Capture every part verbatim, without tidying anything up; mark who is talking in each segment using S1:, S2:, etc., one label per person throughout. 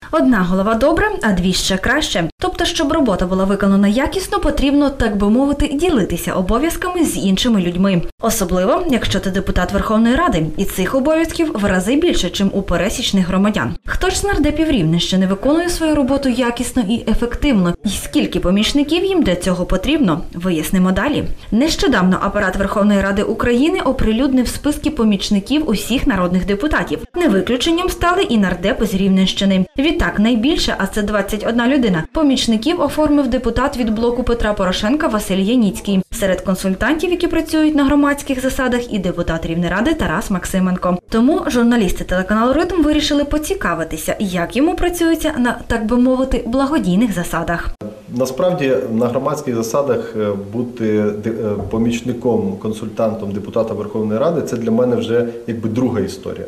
S1: Одна голова добре, а дві ще краще. Тобто, щоб робота була виконана якісно, потрібно, так би мовити, ділитися обов'язками з іншими людьми. Особливо, якщо ти депутат Верховної Ради, і цих обов'язків в рази більше, чим у пересічних громадян. Хто ж з нардепів Рівненщини виконує свою роботу якісно і ефективно? І скільки помічників їм для цього потрібно? Вияснимо далі. Нещодавно апарат Верховної Ради України оприлюднив списки помічників усіх народних депутатів. Не виключенням стали і нардепи з Рівненщини. Відтак, найбільше, а це двадцять одна людина, помічників оформив депутат від блоку Петра Порошенка Василь Яніцький. Серед консультантів, які працюють на громадських засадах, і депутат Рівнеради Тарас Максименко. Тому журналісти телеканалу «Ритм» вирішили поцікавитися, як йому працюється на, так би мовити, благодійних засадах.
S2: Насправді, на громадських засадах бути помічником, консультантом депутата Верховної Ради – це для мене вже якби друга історія.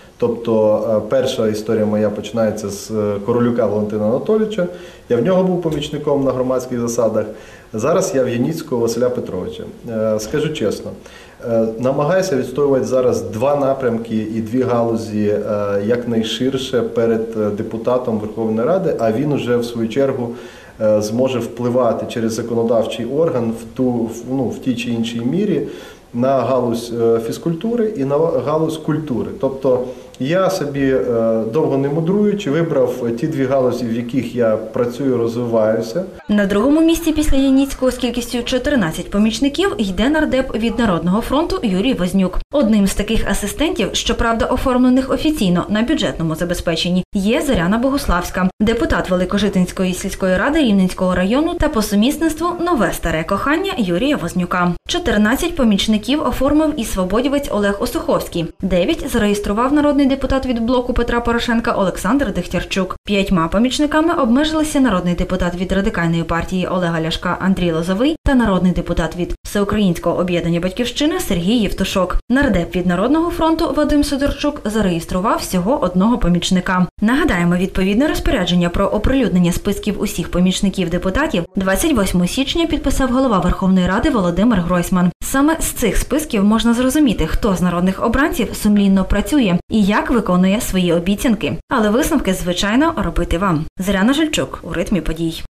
S2: Тобто, перша історія моя починається з Королюка Валентина Анатолійовича. Я в нього був помічником на громадських засадах. Зараз я в Яніцького Василя Петровича. Скажу чесно, намагаюся відстоювати зараз два напрямки і дві галузі якнайширше перед депутатом Верховної Ради, а він уже в свою чергу зможе впливати через законодавчий орган в, ту, ну, в тій чи іншій мірі на галузь фізкультури і на галузь культури. Тобто я собі, довго не мудруючи, вибрав ті дві галузі, в яких я працюю, розвиваюся.
S1: На другому місці після Яніцького з кількістю чотирнадцять помічників йде нардеп від Народного фронту Юрій Вознюк. Одним з таких асистентів, щоправда оформлених офіційно на бюджетному забезпеченні, є Зоряна Богуславська, депутат Великожитинської сільської ради Рівненського району та по сумісництву нове старе кохання Юрія Вознюка. чотирнадцять помічників оформив і свободівець Олег Осуховський. дев'ять зареєстрував народний депутат від блоку Петра Порошенка Олександр Дехтярчук. П'ятьма помічниками обмежилися народний депутат від Радикальної партії Олега Ляшка Андрій Лозовий та народний депутат від Всеукраїнського об'єднання «Батьківщина» Сергій Євтушок. Нардеп від Народного фронту Вадим Сидорчук зареєстрував всього одного помічника. Нагадаємо, відповідне розпорядження про оприлюднення списків усіх помічників депутатів двадцять восьмого січня підписав голова Верховної Ради Володимир Гройсман. Саме з цих списків можна зрозуміти, хто з народних обранців сумлінно працює і як виконує свої обіцянки. Але висновки, звичайно, робити вам. Зоряна Жильчук у «Ритмі подій».